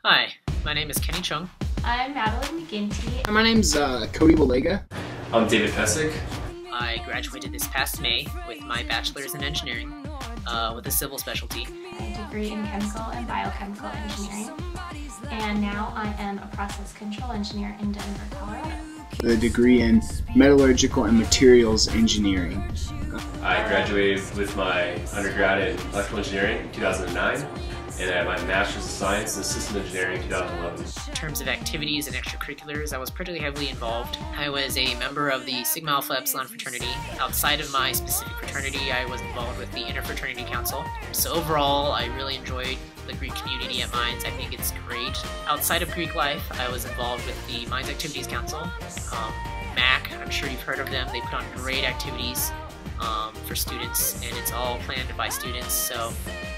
Hi, my name is Kenny Chung. I'm Madeline McGinty. My name's Cody Walega. I'm David Pesic. I graduated this past May with my bachelor's in engineering with a civil specialty. I degree in chemical and biochemical engineering, and now I am a process control engineer in Denver, Colorado. The degree in metallurgical and materials engineering. I graduated with my undergrad in electrical engineering in 2009, and I have my master's of science in system engineering in 2011. In terms of activities and extracurriculars, I was pretty heavily involved. I was a member of the Sigma Alpha Epsilon fraternity. Outside of my specific fraternity, I was involved with the Interfraternity Council. So overall, I really enjoyed the Greek community at Mines. I think it's great. Outside of Greek life, I was involved with the Mines Activities Council. MAC, I'm sure you've heard of them. They put on great activities for students, and it's all planned by students. So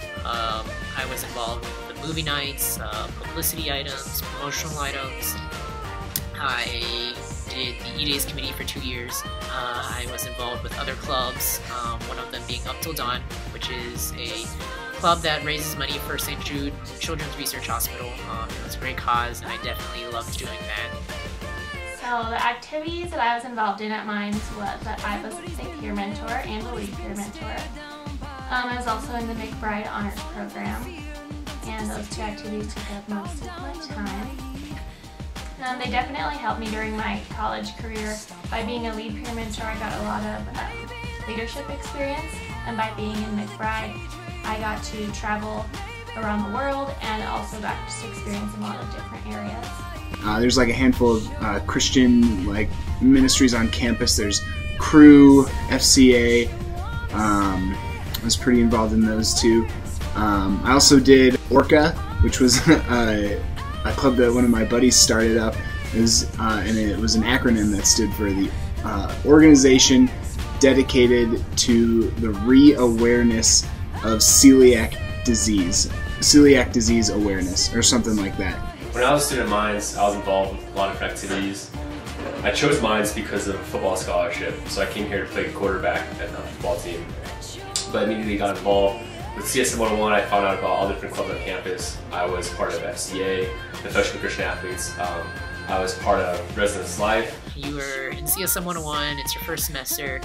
I was involved with the movie nights, publicity items, promotional items. I did the E-Days committee for 2 years. I was involved with other clubs, one of them being Up Till Dawn, which is a club that raises money for St. Jude Children's Research Hospital. It's a great cause, and I definitely loved doing that. So the activities that I was involved in at Mines was that I was a peer mentor and a lead peer mentor. I was also in the McBride Honors Program, and those two activities took up most of my time. They definitely helped me during my college career. By being a lead peer mentor, I got a lot of leadership experience, and by being in McBride, I got to travel around the world and also got to experience a lot of different areas. There's like a handful of Christian ministries on campus. There's Crew, FCA. I was pretty involved in those too. I also did Orca, which was a club that one of my buddies started up. And it was an acronym that stood for the organization dedicated to the re-awareness of celiac disease awareness, or something like that. When I was a student at Mines, I was involved with a lot of different activities. I chose Mines because of a football scholarship, so I came here to play quarterback at the football team. But immediately got involved with CSM 101. I found out about all the different clubs on campus. I was part of FCA, the Fellowship of Christian Athletes. I was part of Residence Life. You were in CSM 101, it's your first semester.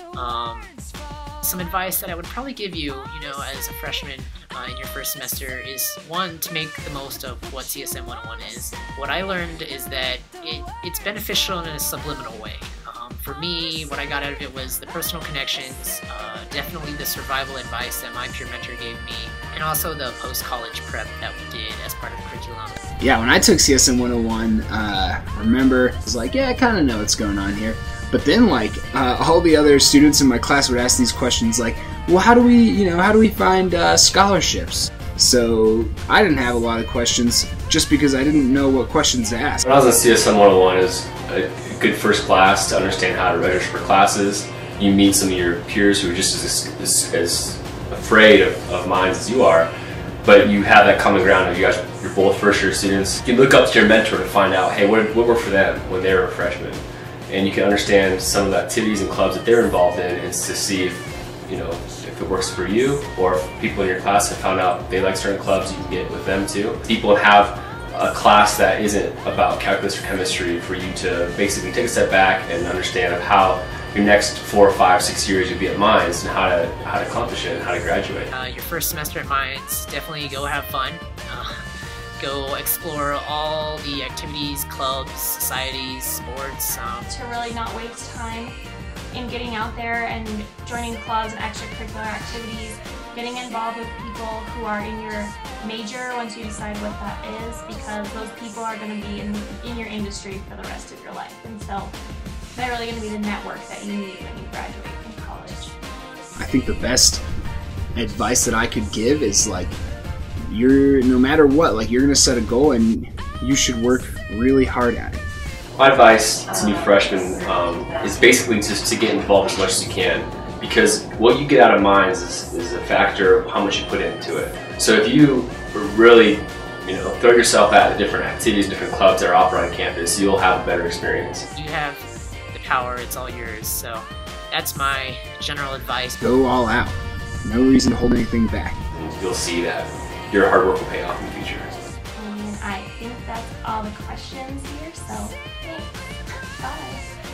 Some advice that I would probably give you, as a freshman in your first semester is, one, to make the most of what CSM 101 is. What I learned is that it's beneficial in a subliminal way. For me, what I got out of it was the personal connections, definitely the survival advice that my peer mentor gave me, and also the post-college prep that we did as part of the curriculum. Yeah, when I took CSM 101, I remember I was like, yeah, I kind of know what's going on here. But then, all the other students in my class would ask these questions like, well, how do we find scholarships? So I didn't have a lot of questions just because I didn't know what questions to ask. When I was in CSM 101, it was a good first class to understand how to register for classes. You meet some of your peers who are just as afraid of Mines as you are, but you have that common ground of you're both first-year students. You look up to your mentor to find out, hey, what worked for them when they were a freshman? And you can understand some of the activities and clubs that they're involved in, and to see if it works for you, or if people in your class have found out they like certain clubs, you can get with them too. People have a class that isn't about calculus or chemistry for you to basically take a step back and understand of how your next 4, 5, 6 years you'll be at Mines and how to accomplish it and how to graduate. Your first semester at Mines, definitely go have fun. Go explore all the activities, clubs, societies, sports. To really not waste time in getting out there and joining clubs and extracurricular activities, getting involved with people who are in your major once you decide what that is, because those people are going to be in your industry for the rest of your life. And so they're really going to be the network that you need when you graduate from college. I think the best advice that I could give is no matter what, you're going to set a goal and you should work really hard at it. My advice to new freshmen is basically just to get involved as much as you can, because what you get out of Mines is a factor of how much you put into it. So if you really throw yourself at the different activities, different clubs that are offered on campus, you'll have a better experience. You have the power, it's all yours. So that's my general advice. Go all out. No reason to hold anything back. And you'll see that your hard work will pay off in the future. I think that's all the questions here, so thanks. Bye.